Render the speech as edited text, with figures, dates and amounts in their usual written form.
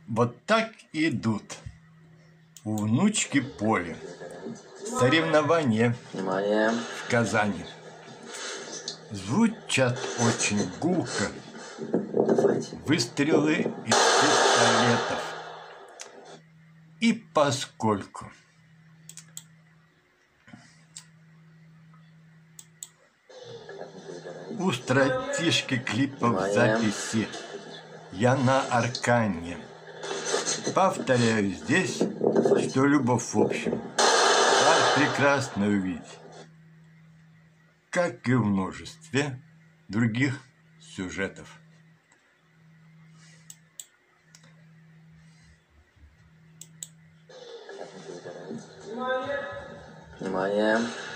Вот так идут у внучки Поли соревнования в Казани. Звучат очень гулко выстрелы из пистолетов. И поскольку у стратишки клипов записи я на аркане, повторяю здесь, что любовь в общем так прекрасно увидеть, как и в множестве других сюжетов. Внимание!